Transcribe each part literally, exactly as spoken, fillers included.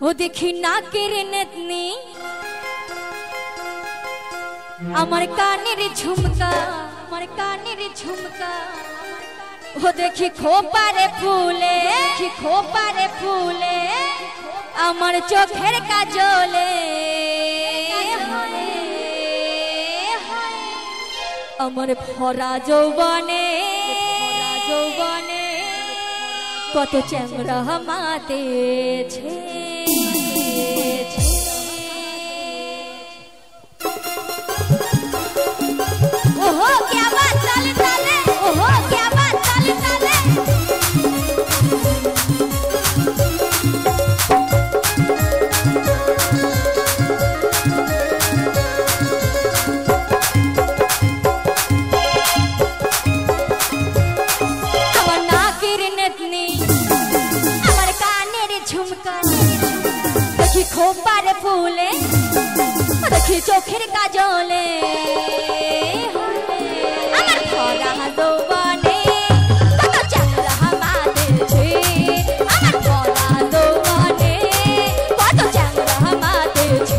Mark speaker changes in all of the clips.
Speaker 1: ও দেখি নাকের নেতনি আমার কানের ঝুমকা আমার কানের ঝুমকা ও দেখি খোপারে ফুলে দেখি খোপারে ফুলে আমার চোখের কাজলে আমার ভরা যৌবনে যৌবনে কত চ্যাংরা মাতেছে ओहो क्या बात ताले ताले ओहो क्या बात ताले ताले আমার নাকের নেতনি আমার কানের ঝুমকা দেখি খোপারে ফুলে দেখি চোখের কাজলে আমার ভরা যৌবনে কত চ্যাংরা মাতেছে আমার ভরা যৌবনে কত চ্যাংরা মাতেছে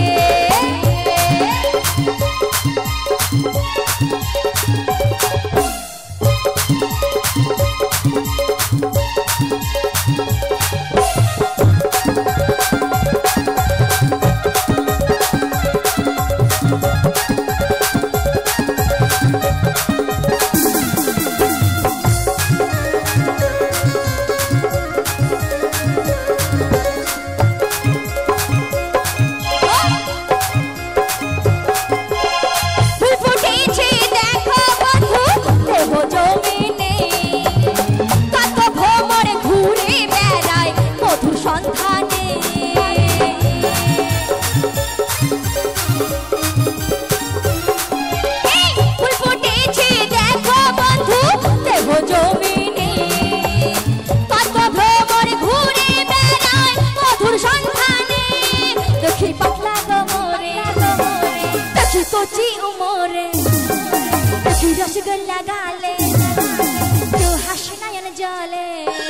Speaker 1: कोची उमोरे देखी रसगुल्ला गाले तू हासनायन जले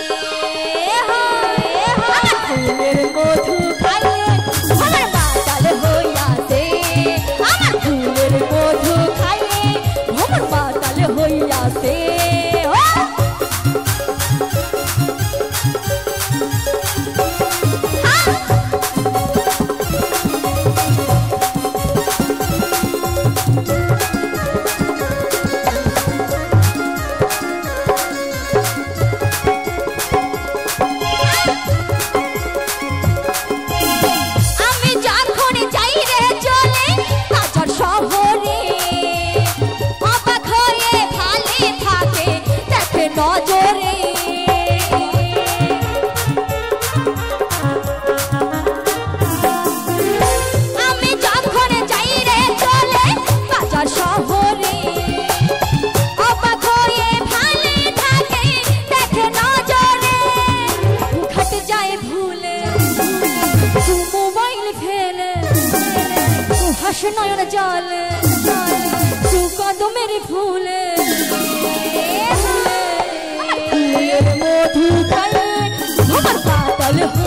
Speaker 1: फूलेर मधु खाइले আমার মাতাল হইয়াছে আমার ফুলের মধু খাইলে আমার মাতাল হইয়াছে नयन जाले तू कदो मेरे फूले फूलेर मधु खाए আমার পাতাল